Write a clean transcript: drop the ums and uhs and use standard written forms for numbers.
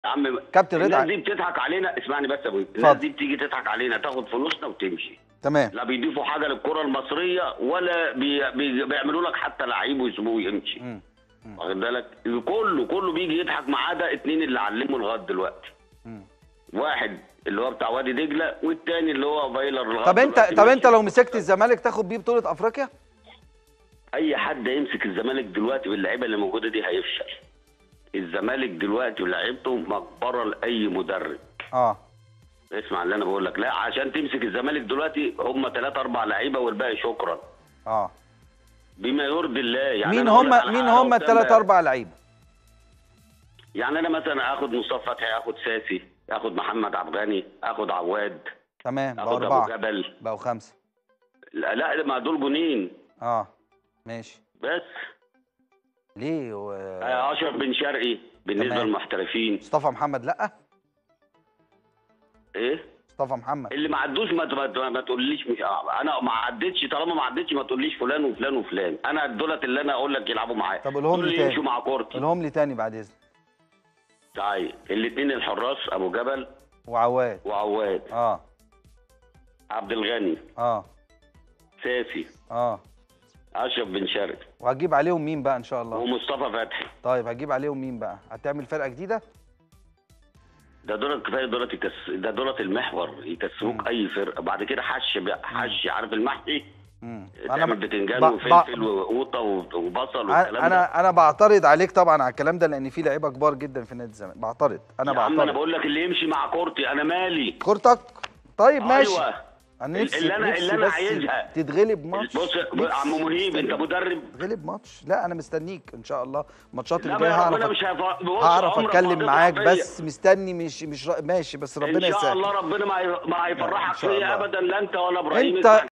يا عم كابتن رضا الناس دي بتضحك علينا، اسمعني بس يا ابوي، الناس دي بتيجي تضحك علينا، تاخد فلوسنا وتمشي. تمام. لا بيضيفوا حاجه للكره المصريه ولا بيعملوا لك حتى لعيب ويسيبوه ويمشي. واخد بالك؟ كله بيجي يضحك ما عدا اتنين اللي علموا لغايه دلوقتي. واحد اللي هو بتاع وادي دجله، والتاني اللي هو فايلر لغايه دلوقتي. طب انت لو مسكت الزمالك تاخد بيه بطوله افريقيا؟ اي حد يمسك الزمالك دلوقتي باللعيبه اللي موجوده دي هيفشل. الزمالك دلوقتي ولاعيبته مقبره لاي مدرب. اسمع اللي انا بقول لك، لا عشان تمسك الزمالك دلوقتي هم 3 4 لعيبه والباقي شكرا. بما يرضي الله. يعني مين هم الثلاث 4 لعيبه؟ يعني انا مثلا اخد مصطفى فتحي، اخد ساسي، اخد محمد عبد الغني، اخد عواد. تمام. اخد بقوا 4، ابو جبل، بقوا 5. لا ما دول جنين. ماشي. بس ليه اشرف بن شرقي بالنسبه للمحترفين. مصطفى محمد لا؟ ايه مصطفى محمد اللي ما عدوش ما تقوليش مش انا ما عدتش، طالما ما عدتش ما تقوليش فلان وفلان وفلان. انا دولت اللي انا اقول لك يلعبوا معايا. طب قولهم لي تاني، يمشوا مع كورتي. قولهم لي تاني بعد اذنك. طيب الاثنين الحراس ابو جبل وعواد. عبد الغني. ساسي. اشرف بن شرقي. وهتجيب عليهم مين بقى ان شاء الله؟ ومصطفى فتحي. طيب هتجيب عليهم مين بقى؟ هتعمل فرقه جديده؟ ده دولت كفايه، ده دولت المحور يكسبوك اي فرقه. بعد كده حش عارف المحشي؟ تعمل بتنجان وفلفل وقوطه وبصل والكلام ده. انا بعترض عليك طبعا على الكلام ده، لان في لعيبه كبار جدا في نادي الزمالك. بعترض. يا عم انا بقول لك اللي يمشي مع كورتي، انا مالي كورتك. طيب ماشي. ايوه. انا نفسي اللي انا عايزها تتغلب ماتش. بص يا عم مهيب، انت مدرب تتغلب ماتش. لا انا مستنيك ان شاء الله الماتشات اللي جايه. هعرف اتكلم معاك، بس مستني. مش ماشي، بس ربنا يسهل ان شاء الله. ربنا ما هيفرحك فيا ابدا، لا انت ولا ابراهيم.